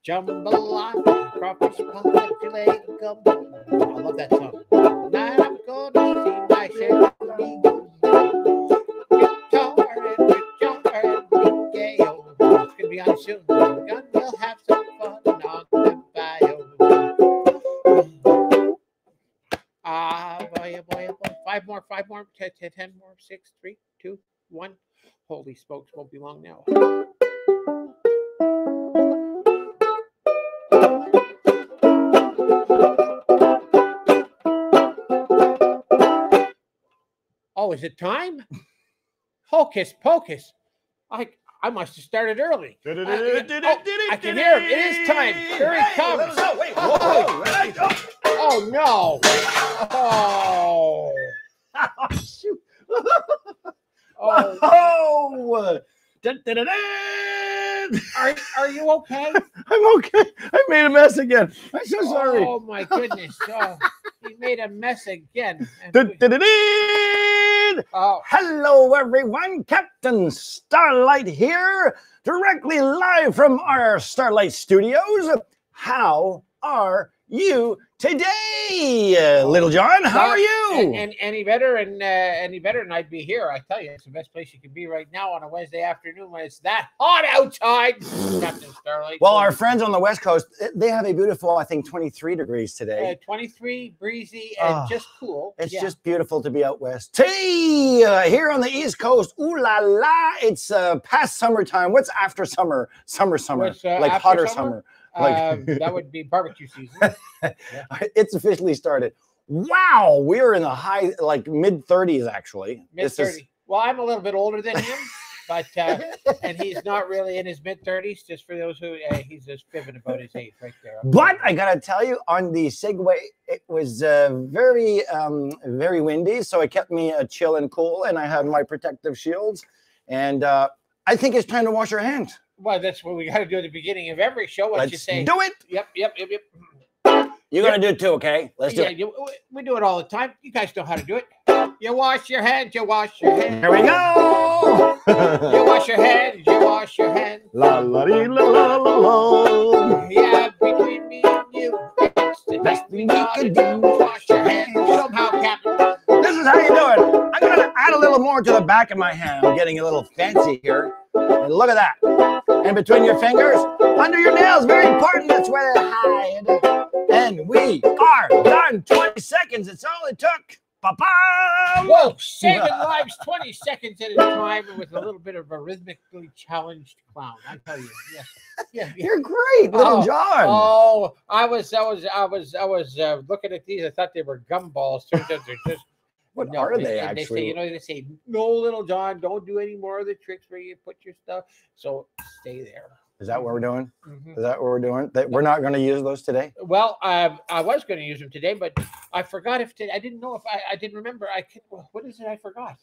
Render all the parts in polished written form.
jambalaya, crawfish, pie, filet, gumbo. I love that song. Tonight I'm gonna see my Chevy guitar and BKO. It's gonna be on soon. We'll have some fun on the bio. Boy. 5 more, 10 more, 6, 3, 2, 1. Holy smokes, won't be long now. Oh, is it time? Hocus pocus. I must have started early. I can hear him. It is time. Here he comes. Oh, no. Oh. Shoot. Oh. Are you okay? I'm okay. I made a mess again. I'm so sorry. Oh, my goodness. Oh, he made a mess again. Oh. Hello, everyone. Captain Starlight here, directly live from our Starlight Studios. How are you today, Little John? How are you? And any better, and I'd be here. I tell you, it's the best place you can be right now on a Wednesday afternoon when it's that hot outside. Captain Starlight. Well, our friends on the West Coast, they have a beautiful, I think, 23 degrees today. 23, breezy, and just cool. It's just beautiful to be out west. Today, here on the East Coast, ooh la la, it's past summertime. What's after summer? Summer. Like hotter summer. That would be barbecue season. Yeah. It's officially started. Wow, we're in the high, like mid-30s, actually. Mid-30s. Well, I'm a little bit older than him, but and he's not really in his mid-30s. Just for those who he's just fibbing about his age right there. But I gotta tell you, on the Segway, it was very, very windy, so it kept me chill and cool, and I had my protective shields, and I think it's time to wash your hands. Well, that's what we got to do at the beginning of every show. What you say? Do it. Yep. You're going to do it too, okay? Let's do it. We do it all the time. You guys know how to do it. You wash your hands, you wash your hands. Here we go. You wash your hands, you wash your hands. La la la la la la. Yeah, between me and you, it's the best thing you can do. Wash your hands somehow, Captain. This is how you do it. I'm going to add a little more to the back of my hand. I'm getting a little fancy here. And look at that. And between your fingers, under your nails, very important. That's where they hide. And we are done. 20 seconds. It's all it took. Ba-bam! Whoa, saving lives 20 seconds at a time with a little bit of a rhythmically challenged clown. I tell you, yes. Yeah. You're great, Little John. Oh, I was looking at these. I thought they were gumballs. Turns out they're just. What are they actually? They say, no, Little John, don't do any more of the tricks where you put your stuff. So stay there. Is that what we're doing? Mm-hmm. Is that what we're doing? We're not going to use those today? Well, I was going to use them today, but I forgot I didn't know if I didn't remember. What is it I forgot?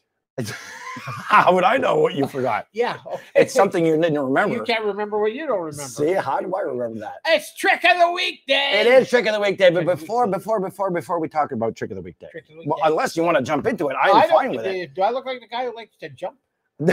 How would I know what you forgot? Yeah. Okay. It's something you didn't remember. You can't remember what you don't remember. See, how do I remember that? It's Trick of the Week Day. It is Trick of the Week Day, but before we talk about Trick of the Week Day, well, unless you want to jump into it, I'm fine with it. Do I look like the guy who likes to jump? No,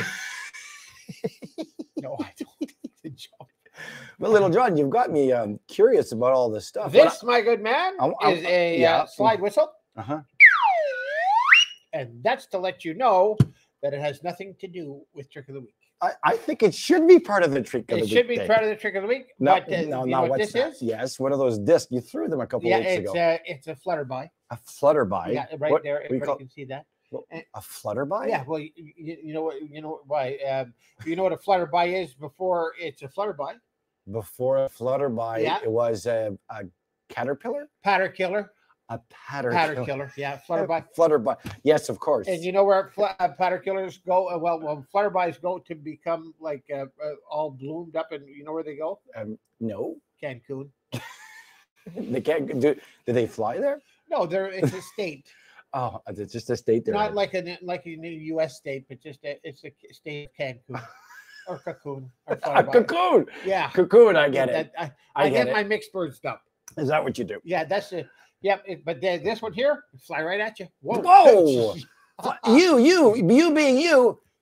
I don't need to jump. Well, Little John, you've got me curious about all this stuff. This, my good man, is a slide whistle. Uh-huh. And that's to let you know that it has nothing to do with Trick of the Week. I think it should be part of the Trick of the Week. It should be part of the Trick of the Week. No, what this is? Yes, what are those discs? You threw them a couple weeks ago. It's a flutterby. A flutterby? Yeah, right there. Everybody can see that. A flutterby? Yeah, well, you know why? You know what a flutterby is before it's a flutterby? Before a flutterby, it was a caterpillar? Patter-killer. A patter-killer. Yeah, flutterby. Flutterby. Yes, of course. And you know where patter-killers go? Well, flutterbys go to become like all bloomed up, and you know where they go? No. Cancun. They can't do they fly there? No, it's a state. Oh, it's just a state there. Not like a U.S. state, but just it's a state of Cancun. Or Cocoon. Or Cocoon. Yeah. Cocoon, I get it. I get my mixed birds up. Is that what you do? Yeah, that's it. Yep. But this one here, fly right at you. Whoa. You being you,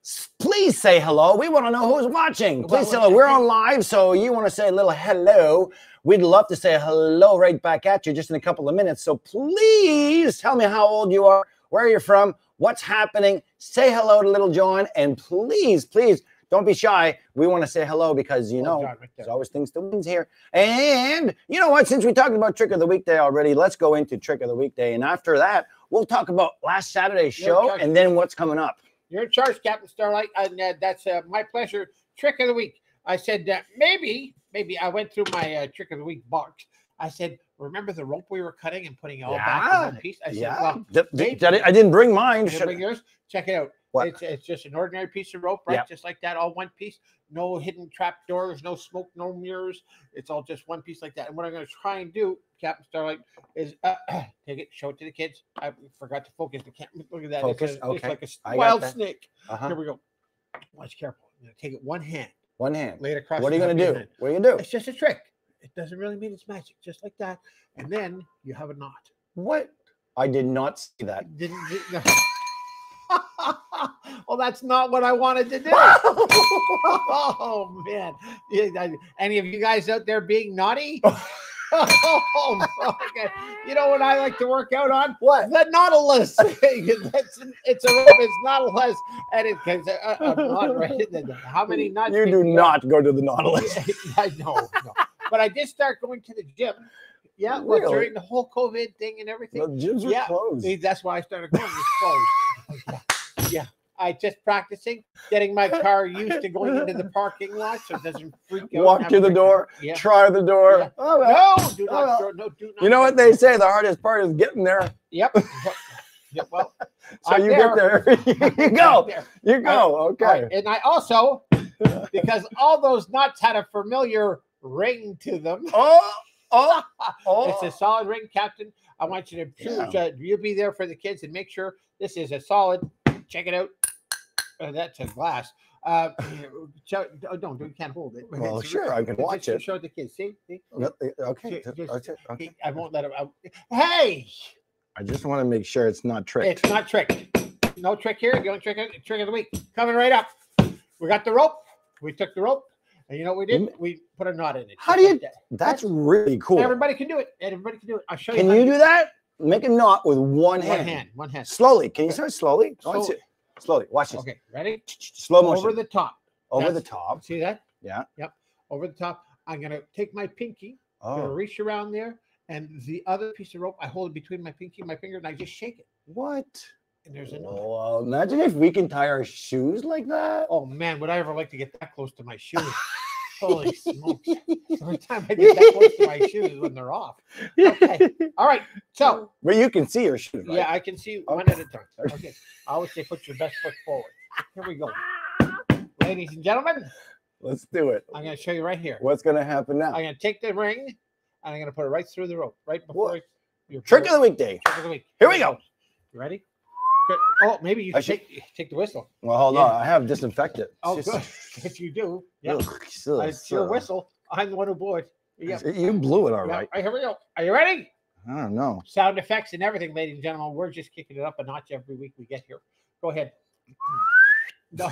please say hello. We want to know who's watching. Please say hello. We're on live, so you want to say a little hello. We'd love to say hello right back at you just in a couple of minutes. So please tell me how old you are, where you're from, what's happening. Say hello to Little John, and please, please don't be shy. We want to say hello because, you know, there's always things to win here. And you know what? Since we talked about Trick of the Weekday already, let's go into Trick of the Weekday. And after that, we'll talk about last Saturday's show and then what's coming up. You're in charge, Captain Starlight, and that's my pleasure. Trick of the week. I said maybe I went through my Trick of the Week box. I said, remember the rope we were cutting and putting it all back in one piece? I said, well, I didn't bring mine. Did you bring yours? Check it out. It's just an ordinary piece of rope, right? Yep. Just like that, all one piece. No hidden trap doors, no smoke, no mirrors. It's all just one piece like that. And what I'm going to try and do, Captain Starlight, is take it, show it to the kids. I forgot to focus. The camera. Look at that. Focus. It's like a wild snake. Here we go. Watch careful. I'm going to take it one hand. One hand. Lay it across. What are you going to do? What are you going to do? It's just a trick. It doesn't really mean it's magic. Just like that. And then you have a knot. What? I did not see that. No. Well, that's not what I wanted to do. Oh, man. Any of you guys out there being naughty? Oh, okay. You know what I like to work out on? What? The Nautilus. It's a rope. It's Nautilus. And it's how many knots? You do not go to the Nautilus. I know. But I did start going to the gym. Yeah, well, really? During the whole COVID thing and everything. The gyms were closed. That's why I started going. It's closed. Yeah. I just practicing, getting my car used to going into the parking lot so it doesn't freak out. Walk to the door, try the door. Yeah. Oh, well. No, do not. You know what they say? The hardest part is getting there. Yep. Well, so you get there. You go. You go. Okay. Right. And I also, because all those nuts had a familiar ring to them. It's a solid ring, Captain. I want you to choose. You'll be there for the kids and make sure this is a solid. Check it out. That's a glass. Don't, you can't hold it. Well, sure, I can watch it. Show the kids. See? Okay. Okay. I won't let him out. Hey! I just want to make sure it's not tricked. It's not tricked. No trick here. The only trick of the week. Coming right up. We got the rope. We took the rope. And you know what we did? We put a knot in it. How do you? That's really cool. Everybody can do it. Everybody can do it. I'll show you. Can you do that? Make a knot with one hand. One hand. Slowly. Can you start slowly? Slowly. Watch this. Okay. Ready? Slow motion. Over the top. Over the top. See that? Yeah. Yep. Over the top. I'm going to take my pinky. I'm going to reach around there. And the other piece of rope, I hold it between my pinky and my finger, and I just shake it. What? And there's a knot. Oh, imagine if we can tie our shoes like that. Oh, man. Would I ever like to get that close to my shoes? Holy smokes. Every time I get that close to my shoes is when they're off. Okay. All right. So. But you can see your shoes, right? Yeah, I can see one at a time. Okay. I always say put your best foot forward. Here we go. Ladies and gentlemen. Let's do it. I'm going to show you right here. What's going to happen now? I'm going to take the ring and I'm going to put it right through the rope. Right before your Trick of the Weekday. Trick of the week. Here we go. You ready? Good. Oh, maybe you should take the whistle. Well, hold on. I have disinfectant. Oh, good. If you do. Yeah. It's your whistle. I'm the one who blew it. Yeah. You blew it all right. Here we go. Are you ready? I don't know. Sound effects and everything, ladies and gentlemen. We're just kicking it up a notch every week we get here. Go ahead. No.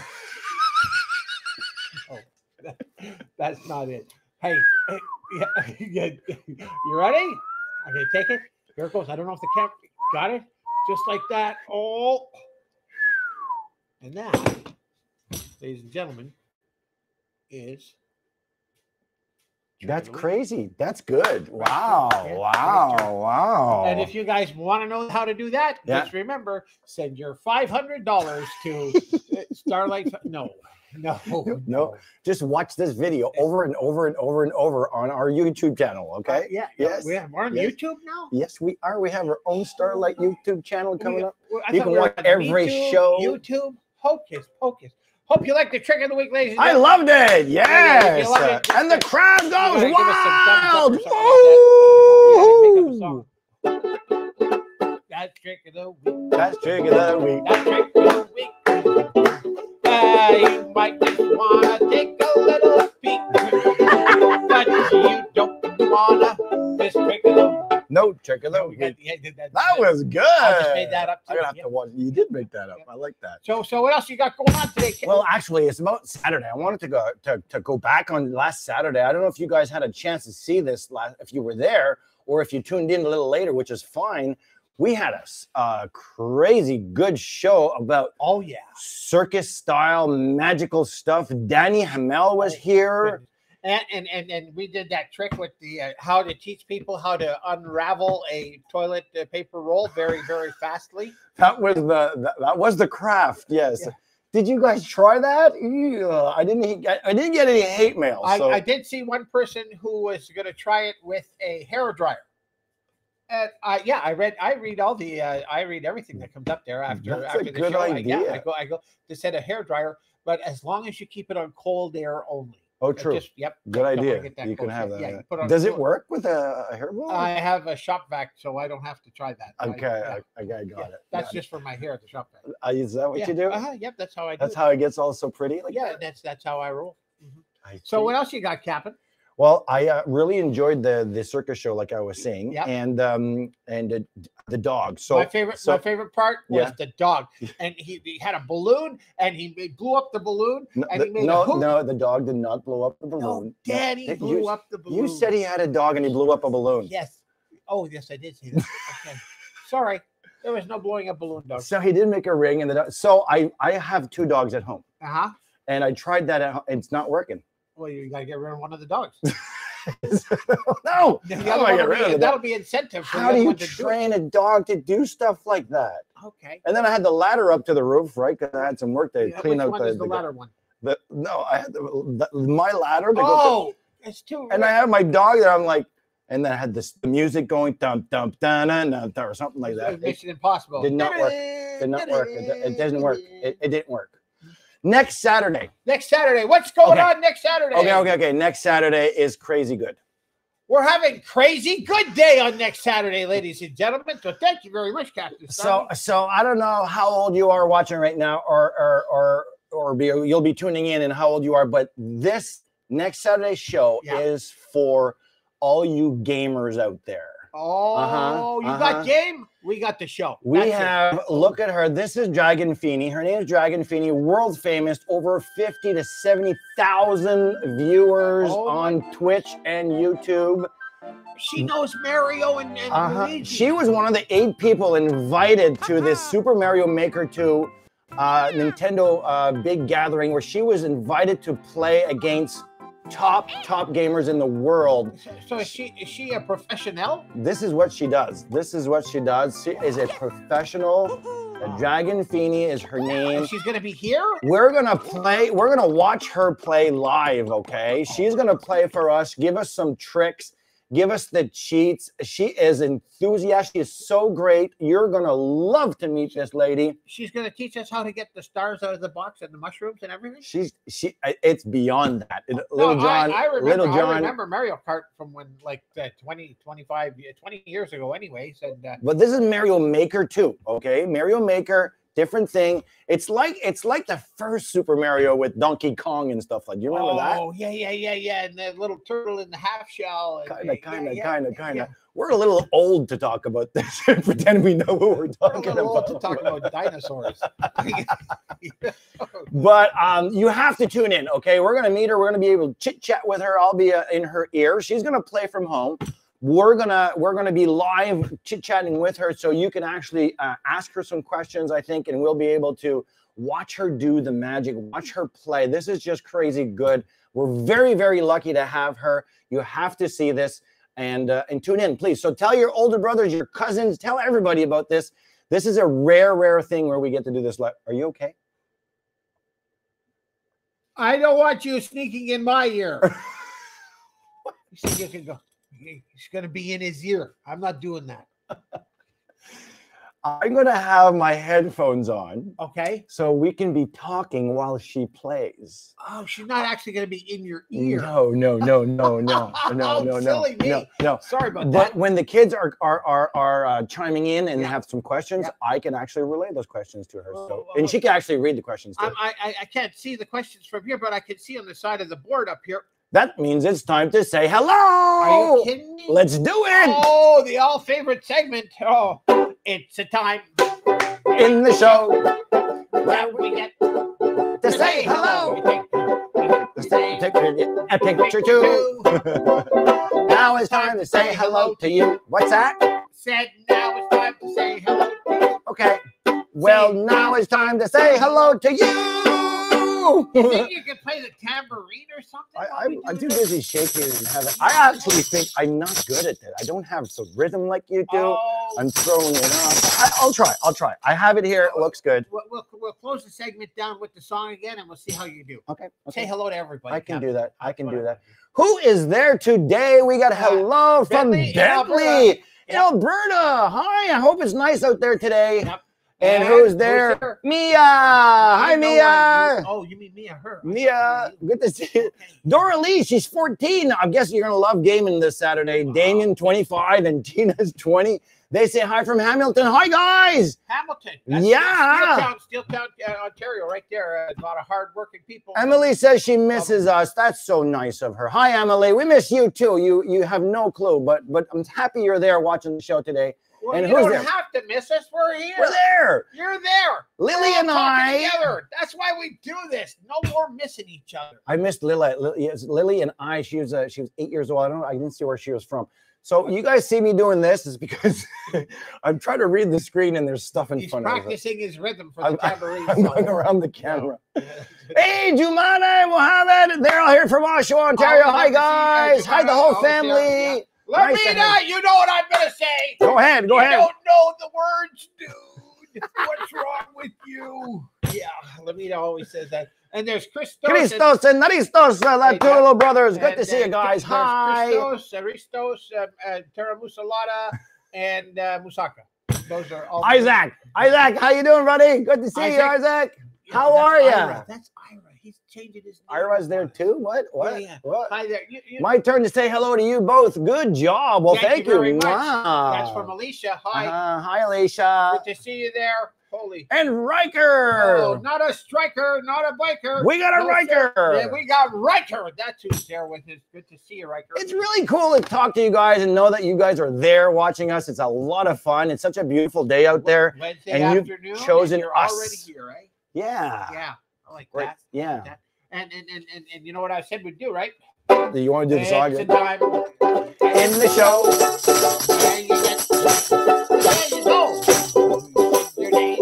Oh, that's not it. Hey, you ready? I'm going to take it. Here it goes. I don't know if the camera got it. Just like that. Oh. And that, ladies and gentlemen, is... That's crazy. That's good. Wow. Wow. Wow. And if you guys want to know how to do that, just remember, send your $500 to Starlight. No. Just watch this video over and over and over and over on our YouTube channel. Okay. Yes. We're on YouTube now. Yes, we are. We have our own Starlight YouTube channel coming up. You can watch every show. YouTube. Hocus Pocus. Hope you like the trick of the week, ladies and gentlemen. I loved it. Yes. And the crowd goes wild. That's trick of the week. That's trick of the week. That's trick of the week. You might just want to take a little peek, but you don't want to. This trick of the week. No, check it out. That was good. I just made that up too. I'm gonna have to watch. You did make that up. I like that. So what else you got going on today, Ken? Well, actually, it's about Saturday. I wanted to go back on last Saturday. I don't know if you guys had a chance to see this if you were there or if you tuned in a little later, which is fine. We had a crazy good show about circus style magical stuff. Danny Hamel was here. And we did that trick with the how to teach people how to unravel a toilet paper roll very, very fastly. That was the craft. Yes. Yeah. Did you guys try that? I didn't get any hate mail. I did see one person who was going to try it with a hair dryer. And I read all the I read everything that comes up there after the show. Idea. I go to set a hair dryer, but as long as you keep it on cold air only. Oh, true. Good idea. You can have that. Yeah, does it work with a hair blower? I have a shop vac, so I don't have to try that. Okay, I got it. That's just for my hair at the shop vac. Is that what you do? Yep, that's how I do. That's how it gets all so pretty. Like that's how I roll. Mm-hmm. So what else you got, Captain? Well, I really enjoyed the circus show, like I was saying, and the dog. So my favorite part was the dog, and he had a balloon, and he blew up the balloon, and he made a hoop. No, the dog did not blow up the balloon. No, Daddy blew up the balloon. You said he had a dog and he blew up a balloon. Yes. Oh, yes, I did say that. Okay. Sorry, there was no blowing up balloon, dog. So he did make a ring, and so I have 2 dogs at home. And I tried that at home. It's not working. Well, you gotta get rid of one of the dogs. No, that'll be incentive. How do you train a dog to do stuff like that? Okay. And then I had the ladder up to the roof, right? Because I had some work to clean out the ladder one. I had my ladder. It's too. And I had my dog there. I'm like, and then I had the music going dum dum dun or something like that. Mission Impossible. Did not work. Did not work. It doesn't work. It didn't work. Next Saturday. What's going on next Saturday? Okay. Next Saturday is Crazy Good. We're having Crazy Good Day on next Saturday, ladies and gentlemen. So thank you very much, Captain. So I don't know how old you are watching right now, or you'll be tuning in and how old you are, but this next Saturday show is for all you gamers out there. Oh, you got game? We got the show. Look at her. This is Dragon Feeney. Her name is Dragon Feeney, world famous, over 50 to 70,000 viewers on Twitch and YouTube. She knows Mario and Luigi. She was one of the 8 people invited to this Super Mario Maker 2 Nintendo big gathering where she was invited to play against top gamers in the world. So is she a professional? This is what she does. She is a professional. Dragon Feeney is her name. And she's gonna be here? We're gonna watch her play live, okay? She's gonna play for us, give us some tricks, give us the cheats. She is enthusiastic. She is so great. You're gonna love to meet this lady. She's gonna teach us how to get the stars out of the box and the mushrooms and everything. It's beyond that. Little John. I remember Mario Kart from when 20 years ago, anyways. And but this is Mario Maker 2, okay? Mario Maker. Different thing. It's like the first Super Mario with Donkey Kong and stuff like. Do you remember that? Oh, yeah. And the little turtle in the half shell. Kind of. We're a little old to talk about this and pretend we know what we're talking about. Old to talk about dinosaurs. But you have to tune in, okay? We're gonna meet her. We're gonna be able to chit chat with her. I'll be in her ear. She's gonna play from home. We're gonna be live chit-chatting with her, so you can actually ask her some questions, I think, and we'll be able to watch her do the magic, watch her play. This is just crazy good. We're very, very lucky to have her. You have to see this and tune in, please. So tell your older brothers, your cousins, tell everybody about this. This is a rare thing where we get to do this live. Are you okay? I don't want you sneaking in my ear. You see, you can go. He's going to be in his ear. I'm not doing that. I'm going to have my headphones on. Okay. So we can be talking while she plays. Oh, she's not actually going to be in your ear. No. Silly me. No. Sorry about that. But when the kids are chiming in and have some questions, I can actually relay those questions to her. And she can actually read the questions too. I can't see the questions from here, but I can see on the side of the board up here. That means it's time to say hello. Are you kidding me? Let's do it. Oh, the all favorite segment. Oh, it's a time in the show where we get to say hello. Take a picture too. Now it's time to say hello to you. What's that? Said now it's time to say hello to you. Okay. Well, now it's time to say hello to you. You think you could play the tambourine or something? I'm too busy shaking and having. I actually think I'm not good at that. I don't have some rhythm like you do. Oh. I'm throwing it off. I'll try. I have it here. It looks good. We'll close the segment down with the song again, and we'll see how you do. Okay. Say hello to everybody. I can do that. Who is there today? We got hello from Bentley in Alberta. Hi. I hope it's nice out there today. Yep. And who's there? Mia. Hi, Mia. Oh, you mean Mia, her. Mia, good to see you. Dora Lee, she's 14. I guess you're going to love gaming this Saturday. Wow. Damien, 25, and Tina's 20. They say hi from Hamilton. Hi, guys. Hamilton. That's Steeltown, Ontario, right there. A lot of hard-working people. Emily says she misses us. That's so nice of her. Hi, Emily. We miss you, too. You have no clue, but I'm happy you're there watching the show today. Well, and you who's don't there? have to miss us. We're here. We're there. You're there. Lily and I. Together. That's why we do this. No more missing each other. I missed Lily. Lily and I. She was 8 years old. I didn't see where she was from. So you guys see me doing this is because I'm trying to read the screen and there's stuff in front of me. He's practicing his rhythm for the tambourine. I'm going around the camera. Hey, Jumana, Mohammed. They're all here from Oshawa, Ontario. Hi, guys. Hi, the whole family. Lamina, you know what I'm going to say. Go ahead. You don't know the words, dude. What's wrong with you? Yeah, Lamina always says that. And there's Christos and Naristos, two little brothers. Good to see you guys. Hi. Christos, Terra Musalata, and Musaka. Those are all. Isaac, how you doing, buddy? Good to see you, Isaac. Yeah, how are you? That's Ira. He's changing his name. Ira's there too? What? Yeah. What? Hi there. My turn to say hello to you both. Good job. Well, thank you. Very much. Wow. That's from Alicia. Hi. Hi, Alicia. Good to see you there. Holy. And Riker. Oh, not a striker, not a biker. We got a Riker. Yeah, we got Riker. That's who's there with us. Good to see you, Riker. It's really cool to talk to you guys and know that you guys are there watching us. It's a lot of fun. It's such a beautiful day out there. Wednesday and afternoon, you've chosen you're us. already here, right? Yeah. Yeah. I like right. that. Yeah. Like that. And you know what I said we'd do, right? Do you want to do the song? It's a time in the show. There you go. Your name.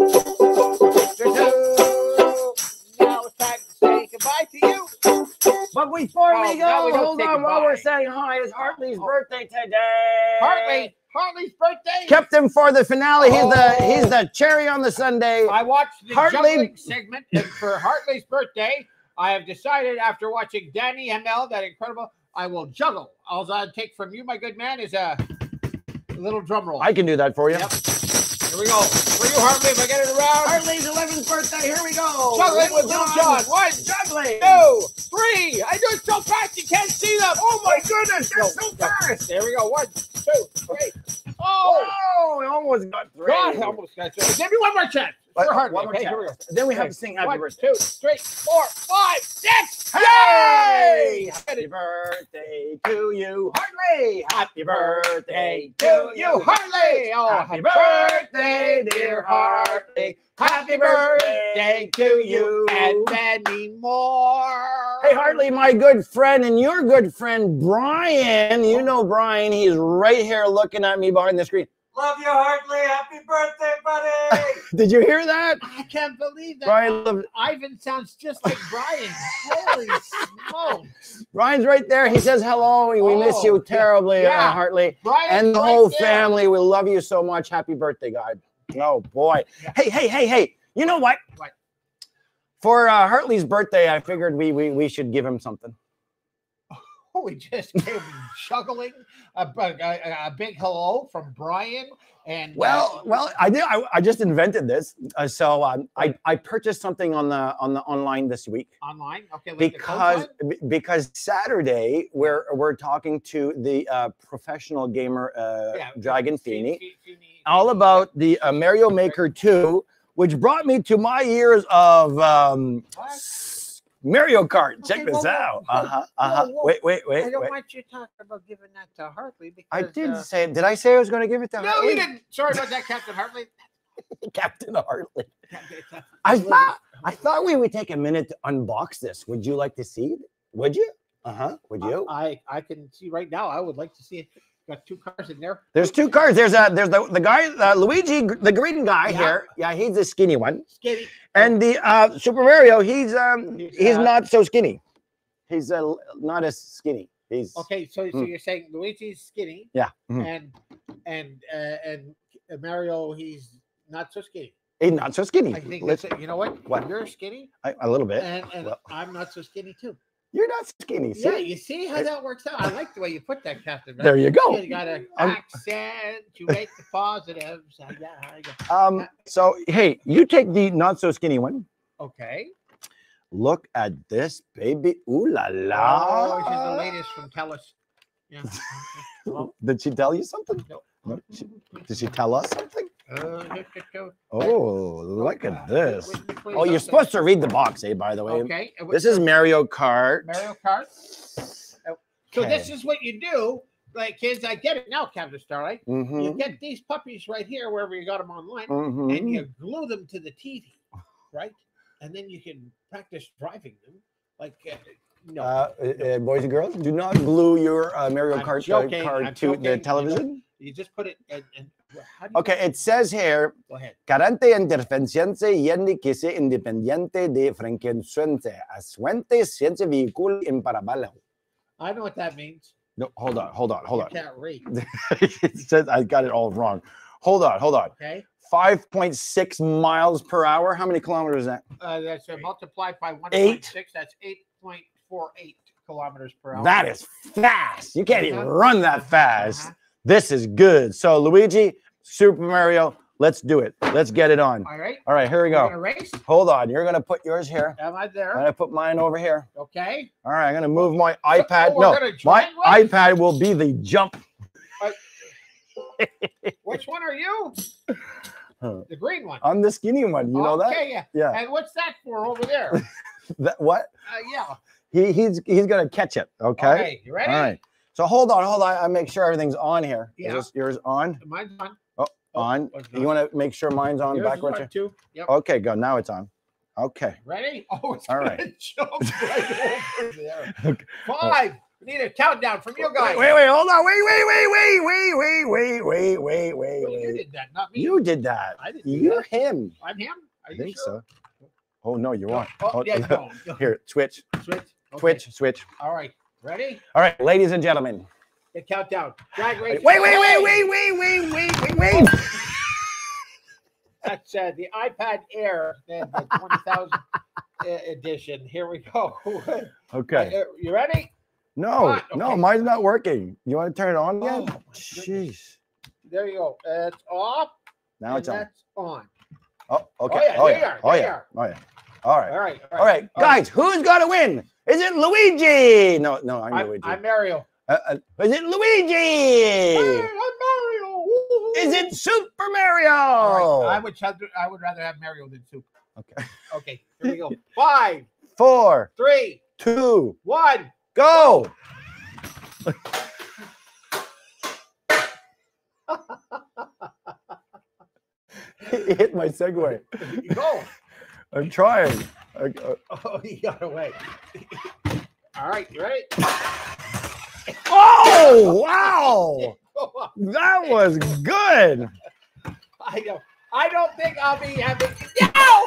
Now it's time to say goodbye to you. But before we go, hold on while we're saying hi. It's Hartley's birthday today. Hartley's birthday. Kept him for the finale. He's the cherry on the sundae. I watched the juggling segment, and for Hartley's birthday, I have decided after watching Danny ML, that incredible, I will juggle. All I'll take from you, my good man, is a little drum roll. I can do that for you. Yep. Here we go. For you, Hartley, if I get it around. Hartley's 11th birthday. Here we go. Juggling with Little John. 1, juggling. 2, 3. I do it so fast you can't see them. Oh my goodness, that's so fast. There we go. 1, 2, 3. Oh, we almost got 3. God, I almost got 3. Give me one more chance. One more chance. Here we go. Then we have to sing Happy Birthday. 1, 2, 3, 4, 5, 6. Yay! Happy birthday to you, Hartley. Happy birthday to you, Hartley. Oh, happy birthday, dear Hartley. Happy birthday to you. And many more. Hey, Hartley, my good friend and your good friend, Brian. You know Brian. He's right here looking at me behind the screen. Love you, Hartley. Happy birthday, buddy. Did you hear that? I can't believe that. Brian, Ivan sounds just like Brian. Holy smokes. Brian's right there. He says hello. We miss you terribly, Hartley. Brian's and the whole family. We love you so much. Happy birthday, God. Oh, boy. Yeah. Hey. You know what? What? For Hartley's birthday, I figured we should give him something. Oh, we just gave him juggling a big hello from Brian. And well, I did. I just invented this. So I purchased something on the online this week. Online, okay. Because Saturday we're talking to the professional gamer Dragon Feeney all about the Mario Maker 2, which brought me to my years of Mario Kart. Check Okay, this whoa, out. whoa. Wait. I don't want you talking about giving that to Hartley because I did say. Did I say I was going to give it to no, Hartley? you didn't. Sorry about that, Captain Hartley. Captain Hartley. I thought we would take a minute to unbox this. Would you like to see it? Would you? Would you? I can see right now. I would like to see it. Got 2 cars in there. There's 2 cars. There's the guy, Luigi, the green guy here. Yeah, he's the skinny one. Skinny. And the Super Mario, he's not so skinny. He's not as skinny. He's okay. So you're saying Luigi's skinny? Yeah. And Mario, he's not so skinny. He's not so skinny. I think that's it. You know what? What? You're skinny. A little bit. And well, I'm not so skinny too. You're not skinny. See? Yeah, you see how that works out. I like the way you put that, Captain. There you go. You got to accentuate the positives. Yeah. So hey, you take the not so skinny one. Okay. Look at this baby. Ooh la la. Oh, she's the latest from TELUS. Yeah. Well, did she tell you something? No. Did she tell us something? Oh, look at this. Oh, you're supposed supposed to read the box, by the way. Okay. This is Mario Kart. Mario Kart. So this is what you do. Like, kids, I get it now, Captain Starlight. You get these puppies right here, wherever you got them online, and you glue them to the TV, right? And then you can practice driving them. Like, boys and girls, do not glue your Mario Kart card to the television. You just put it and okay, it says here, go ahead. Garante intervenciones y que se independiente de frecuencia, asuente ciencia vehículo en parabala. I know what that means. No, hold on. You can't read. It says I got it all wrong. Hold on. Okay. 5.6 miles per hour. How many kilometers is that? That's multiplied by 1.6. 8. That's 8.48 kilometers per hour. That is fast. You can't even run that fast. This is good. So Luigi, Super Mario, let's do it. Let's get it on. All right, here we go. We're gonna race? Hold on. You're gonna put yours here. Am I there? I'm gonna put mine over here. Okay. All right, I'm gonna move my iPad. we're No, gonna my race? iPad will be the jump. Which one are you? The green one. I'm the skinny one. You know that? Okay, yeah. Yeah. And what's that for over there? That what? Yeah. He's gonna catch it. Okay. Okay, you ready? All right. So hold on. I make sure everything's on here. Yeah. Is yours on? Mine's on. On. You want to make sure mine's on Yours backwards? is on too. Yep. Okay, go. Now it's on. Okay. Ready? Oh, it's all gonna right. Jump right over there. Okay. 5. We need a countdown from you guys. Wait, hold on. Wait. Well, you did that, not me. You did that. I didn't do You're that. him. I'm him. Are I you think sure? so. Oh no, you won't. Oh, yeah, go. Here, switch. Switch. Okay. Switch. All right. Ready? All right, ladies and gentlemen. The countdown. Drag race. Wait. That's the iPad Air, the 20,000 edition. Here we go. Okay. You ready? No, Okay. no, mine's not working. You want to turn it on again? Oh, jeez. There you go. It's off. Now it's on. That's on. Oh, okay. Oh, yeah. All right. All right. All right, guys, who's got to win? Is it Luigi? No, I'm Luigi. I'm Mario. Is it Luigi? Hey, I'm Mario. Woo-hoo. Is it Super Mario? All right. I would rather have Mario than Super. Okay. Okay. Here we go. 5, 4, 3, 2, 1. go. Hit my Segway. Go. I'm trying. Oh, he got away. All right, you ready? Oh, wow. That was good. I don't think I'll be having. No!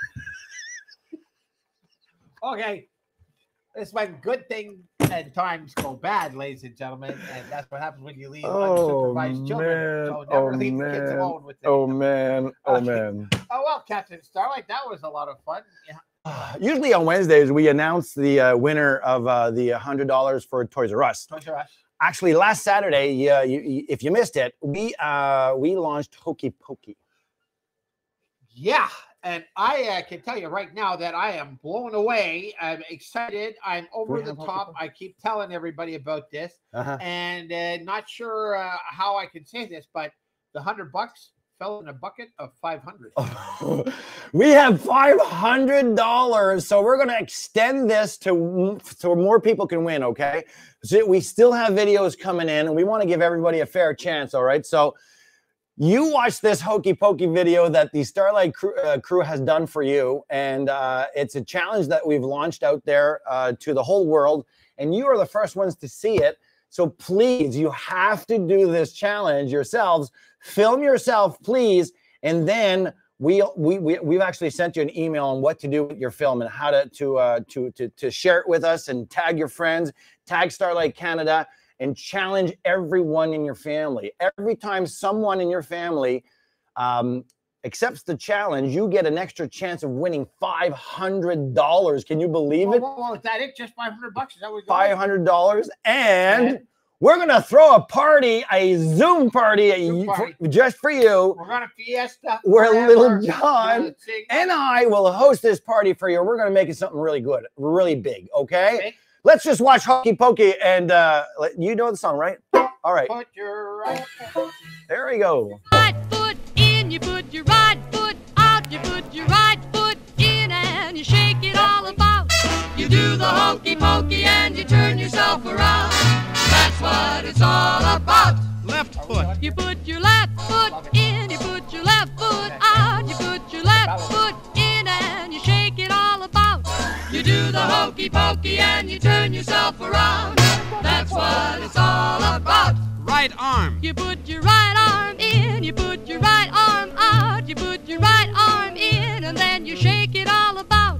Okay. It's when good things and times go bad, ladies and gentlemen, and that's what happens when you leave unsupervised children. So never leave the kids alone with them. Oh man. Oh well, Captain Starlight, that was a lot of fun. Yeah. Usually on Wednesdays we announce the winner of the $100 for Toys R Us. Toys R Us. Actually, last Saturday, if you missed it, we launched Hokey Pokey. Yeah, and I can tell you right now that I am blown away. I'm excited. I'm over the top. I keep telling everybody about this, and not sure how I can say this, but the $100 fell in a bucket of $500. We have $500, so we're going to extend this to so more people can win, okay? So we still have videos coming in, and we want to give everybody a fair chance, all right? So you watch this Hokey Pokey video that the Starlight crew has done for you, and it's a challenge that we've launched out there to the whole world, and you are the first ones to see it. So please, you have to do this challenge yourselves. Film yourself, please, and then we've actually sent you an email on what to do with your film and how to share it with us and tag your friends, tag Starlight Canada, and challenge everyone in your family. Every time someone in your family accepts the challenge, you get an extra chance of winning $500. Can you believe it? Well, is that it? Just $500? Is that what $500, and we're gonna throw a party, a Zoom party, just for you. We're gonna fiesta. Where Little John and I will host this party for you. We're gonna make it something really good, really big. Okay? Let's just watch Hokey Pokey, and you know the song, right? All right. Put your right foot. There we go. Right foot in, you put your right foot out, you put your right foot in, and you shake it all about. You do the hokey pokey and you turn yourself around. That's what it's all about. Left foot. You put your left foot in, you put your left foot out, you put your left foot in, and you shake it all about. You do the hokey pokey and you turn yourself around. That's what it's all about. Right arm. You put your right arm in, you put your right arm out, you put your right arm in, and then you shake it all about.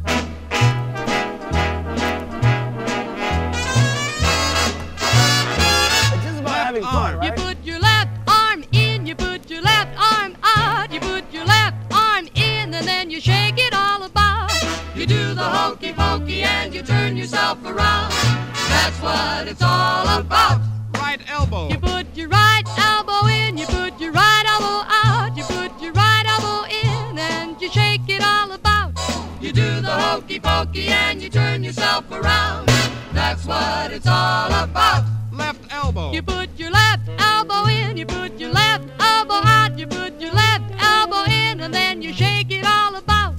It's just about having fun, right? You put your left arm in, you put your left arm out, you put your left arm in, and then you shake it all about. You do the hokey pokey and you turn yourself around. That's what it's all about. Right elbow. You put your right elbow in, you put your right elbow out, you put your right elbow in, and you shake it all about. You do the hokey pokey and you turn yourself around. That's what it's all about. Left elbow. You put your left elbow in, you put your left elbow out, you put your left elbow in, and then you shake it all about.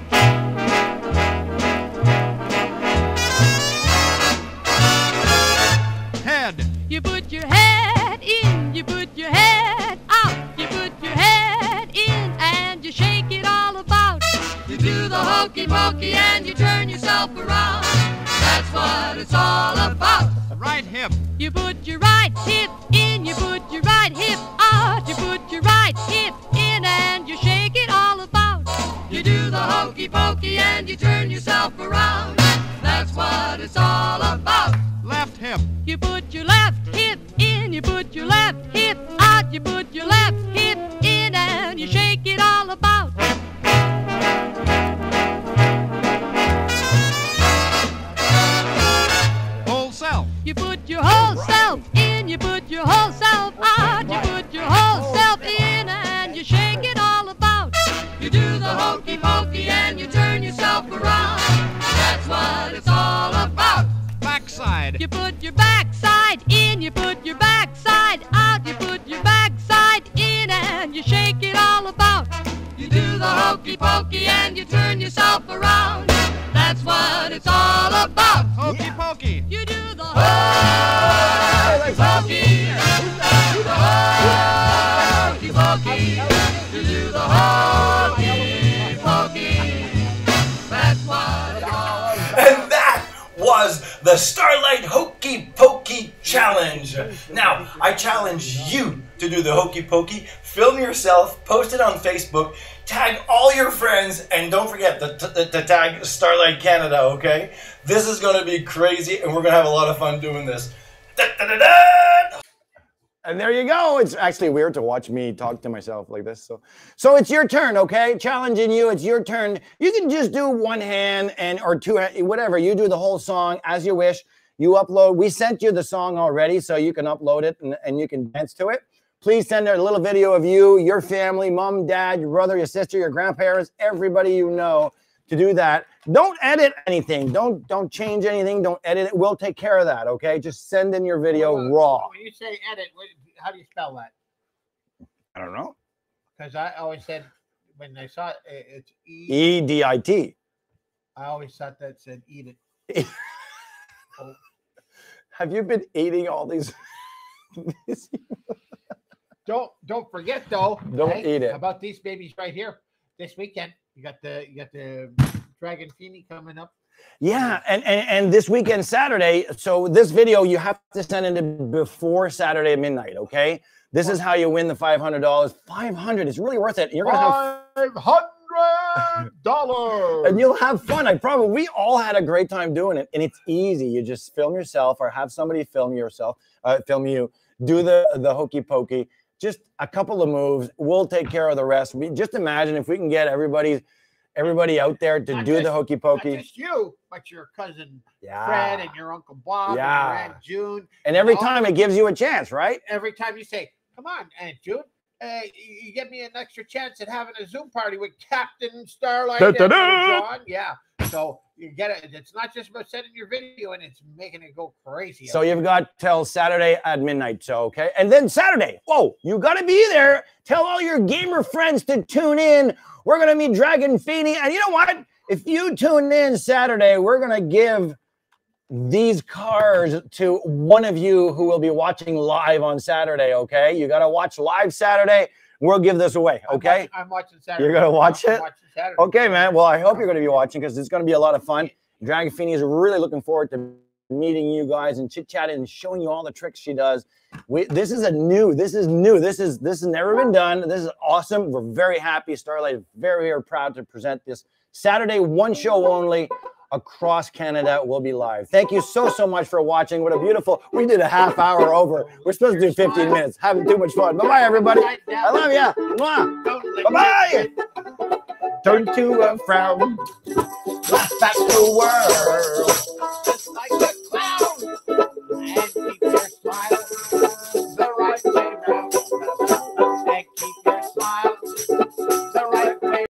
Head. You put your head in, you put your head out, you put your head in, and you shake it all about. You do the hokey pokey and you turn yourself around. That's what it's all about. Right hip. You put your right hip in, you put your right hip out, you put your right hip in, and you shake it all about. You do the hokey pokey and you turn yourself around. That's what it's all about. Left hip. You put your left hip in, you put your left hip out, you put your left hip in, and you shake it all about. Whole self. You put your whole self in, you put your whole self out, you put your whole self in, and you shake it all about. You do the hokey pokey and you turn yourself around. That's what it's all about. Backside. You put your backside in, you put your backside out, you put your backside in, and you shake it all about. You do the hokey pokey and you turn yourself around. That's what it's all about. Hokey pokey. You do the hokey pokey. Do the hokey pokey. You do the hokey pokey. That's what it's all about. And that was the Starlight Hokey Pokey Challenge. Now, I challenge you to do the Hokey Pokey. Film yourself, post it on Facebook, tag all your friends, and don't forget to tag Starlight Canada, okay? This is going to be crazy, and we're going to have a lot of fun doing this. And there you go. It's actually weird to watch me talk to myself like this. So it's your turn, okay? Challenging you. It's your turn. You can just do one hand or two, whatever. You do the whole song as you wish. You upload. We sent you the song already, so you can upload it and you can dance to it. Please send a little video of you, your family, mom, dad, your brother, your sister, your grandparents, everybody you know to do that. Don't edit anything. Don't change anything. Don't edit it. We'll take care of that, okay? Just send in your video raw. When you say edit, how do you spell that? I don't know. Because I always said when I saw it, it's E-D-I-T. I always thought that said eat it. Oh. Have you been eating all these? Don't forget though. Don't eat it. About these babies right here. This weekend, you got the Dragon Feeney coming up. Yeah, and this weekend, Saturday. So this video you have to send in before Saturday at midnight. Okay. This is how you win the $500. $500 is really worth it. You're gonna have $500, and you'll have fun. We all had a great time doing it, and it's easy. You just film yourself, or have somebody film yourself, film you. Do the hokey pokey. Just a couple of moves. We'll take care of the rest. Just imagine if we can get everybody out there to do the hokey pokey. Not just you, but your cousin Fred and your Uncle Bob and your Aunt June. And every time it gives you a chance, right? Every time you say, come on, Aunt June, you give me an extra chance at having a Zoom party with Captain Starlight and John. Yeah. So you get it. It's not just about sending your video and it's making it go crazy. So you've got till Saturday at midnight. So, okay. And then Saturday, you got to be there. Tell all your gamer friends to tune in. We're going to meet Dragon Feeney. And you know what? If you tune in Saturday, we're going to give these cards to one of you who will be watching live on Saturday. Okay. You got to watch live Saturday. We'll give this away. Okay. I'm watching Saturday. You're going to watch it? I'm watching Saturday. Okay, man. Well, I hope you're going to be watching because it's going to be a lot of fun. Dragon Feeney is really looking forward to meeting you guys and chit-chatting and showing you all the tricks she does. This is new. This has never been done. This is awesome. We're very happy. Starlight is very, very proud to present this Saturday, one show only. Across Canada will be live. Thank you so much for watching. What a beautiful, we did a half hour over. We're supposed to do 15 minutes. Having too much fun. Bye-bye, everybody. I love you. Bye-bye. Turn to a frown. Laugh at the world. Just like a